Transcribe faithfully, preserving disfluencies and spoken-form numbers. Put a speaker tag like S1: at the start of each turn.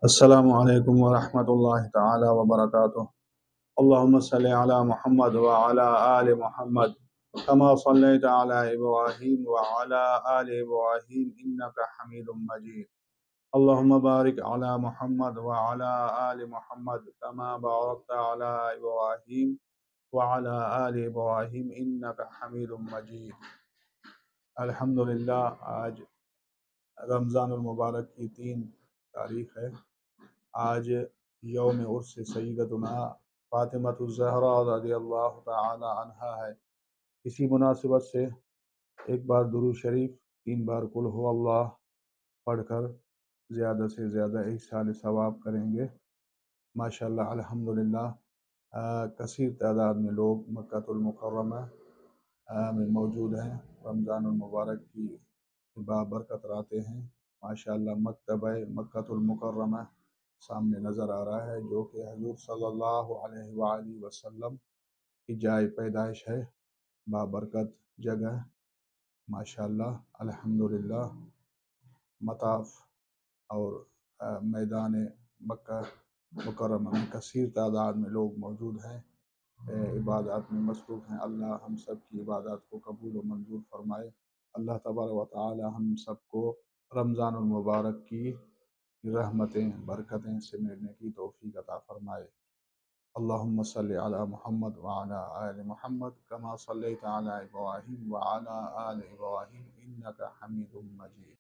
S1: السلام علیکم ورحمۃ اللہ تعالی وبرکاتہ۔ اللہم صلی علی محمد وعلی آل محمد کما صلیت علی ابراہیم وعلی آل ابراہیم انک حمید مجید۔ اللہم بارک علی محمد وعلی آل محمد کما بارکت علی ابراہیم وعلی آل ابراہیم انک حمید مجید۔ الحمدللہ، آج رمضان المبارک کی تین تاریخ ہے۔ آج یوم عرس سیدتنا فاطمۃ الزہرا رضی اللہ تعالی عنہا ہے۔ اسی مناسبت سے ایک بار درود شریف، تین بار قل ہو اللہ پڑھ کر زیادہ سے زیادہ ایصال ثواب کریں گے۔ ماشاءاللہ الحمدللہ کثیر تعداد میں لوگ مکہ المکرمہ میں موجود ہیں، رمضان المبارک کی بابرکت راتیں ہیں۔ ماشاءاللہ مکتبہ مکہ المکرمہ سامنے نظر آ رہا ہے، جو کہ حضور صلی اللہ علیہ وآلہ وسلم کی جائے پیدائش ہے، بابرکت جگہ۔ ماشاءاللہ الحمدللہ مطاف اور میدان مکہ مکرمہ میں کثیر تعداد میں لوگ موجود ہیں، عبادات میں مصروف ہیں۔ اللہ ہم سب کی عبادات کو قبول و منظور فرمائے۔ اللہ تبارک و تعالی ہم سب کو رمضان المبارک کی رحمتیں برکتیں سے ملنے کی توفیق عطا فرمائے۔ اللہم صلی علی محمد وعلی آل محمد کما صلیت علی ابراہیم وعلی آل ابراہیم انک حمید مجید۔